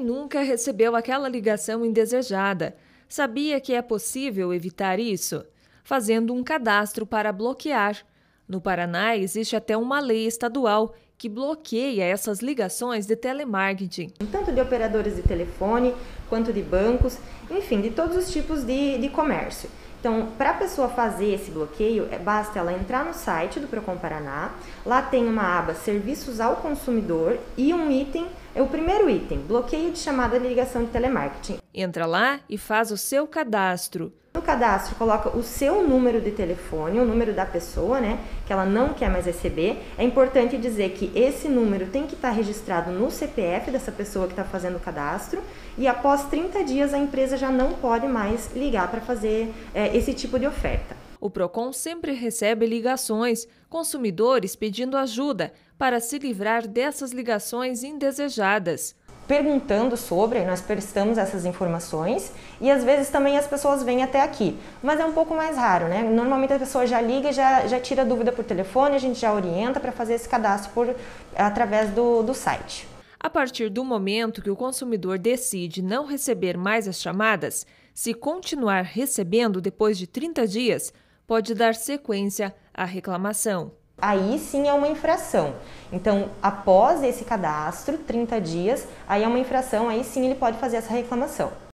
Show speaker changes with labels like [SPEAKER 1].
[SPEAKER 1] nunca recebeu aquela ligação indesejada? Sabia que é possível evitar isso? Fazendo um cadastro para bloquear. No Paraná, existe até uma lei estadual que bloqueia essas ligações de telemarketing.
[SPEAKER 2] Tanto de operadores de telefone, quanto de bancos, enfim, de todos os tipos de comércio. Então, para a pessoa fazer esse bloqueio, basta ela entrar no site do Procon Paraná, lá tem uma aba Serviços ao Consumidor e um item, é o primeiro item, bloqueio de chamada de ligação de telemarketing.
[SPEAKER 1] Entra lá e faz o seu cadastro.
[SPEAKER 2] No cadastro, coloca o seu número de telefone, o número da pessoa, que ela não quer mais receber. É importante dizer que esse número tem que estar registrado no CPF dessa pessoa que está fazendo o cadastro e após 30 dias a empresa já não pode mais ligar para fazer esse tipo de oferta.
[SPEAKER 1] O Procon sempre recebe ligações, consumidores pedindo ajuda para se livrar dessas ligações indesejadas.
[SPEAKER 2] Perguntando sobre, nós prestamos essas informações e às vezes também as pessoas vêm até aqui, mas é um pouco mais raro, né? Normalmente a pessoa já liga e já tira dúvida por telefone, a gente já orienta para fazer esse cadastro através do site.
[SPEAKER 1] A partir do momento que o consumidor decide não receber mais as chamadas, se continuar recebendo depois de 30 dias, pode dar sequência à reclamação.
[SPEAKER 2] Aí sim é uma infração. Então, após esse cadastro, 30 dias, aí é uma infração, aí sim ele pode fazer essa reclamação.